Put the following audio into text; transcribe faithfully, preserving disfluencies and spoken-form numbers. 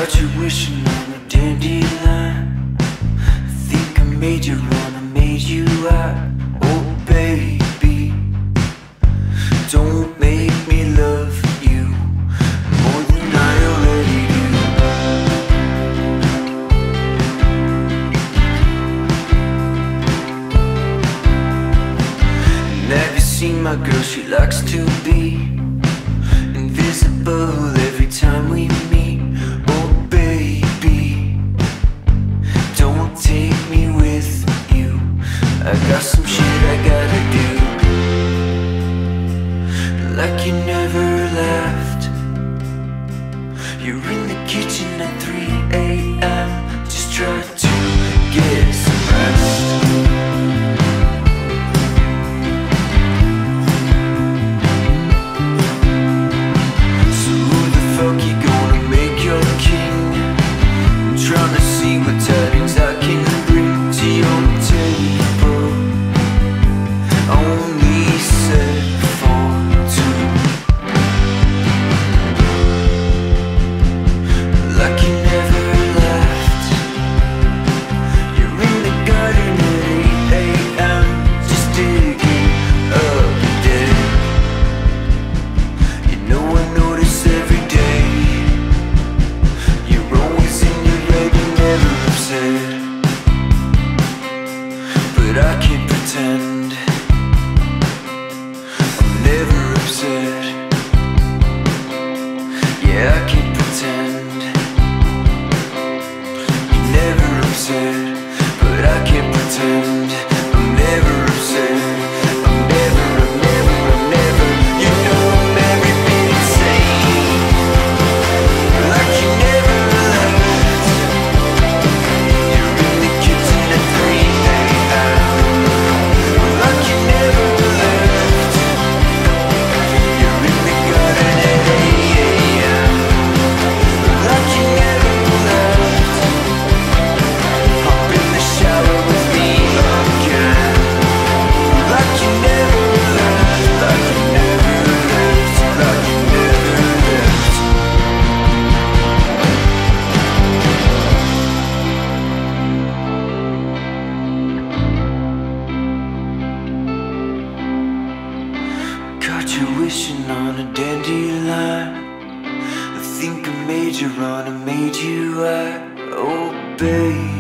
Got you wishing on a dandelion. I think I made you run, I made you out. Oh baby, don't make me love you more than I already do. And have you seen my girl? She likes to be invisible every time we meet. Oh baby, don't take me with you. I got some shit I gotta do. Like you never left. You're in the kitchen at three A M Just try to get some rest. But I can't pretend I'm never upset. Yeah, I can't pretend you're never upset. But I can't pretend I'm never upset. I'm never, I'm never, I'm never. You know I'm every bit insane. Like you never left. You're in the kitchen at three A M Like you never left. You're in the garden at eight A M Like you never left. Hop in the shower with me again. Like you never left. Like you never left. Like you never left. Got you wishing on a dandelion. I think I made you run, I made you out. Oh baby,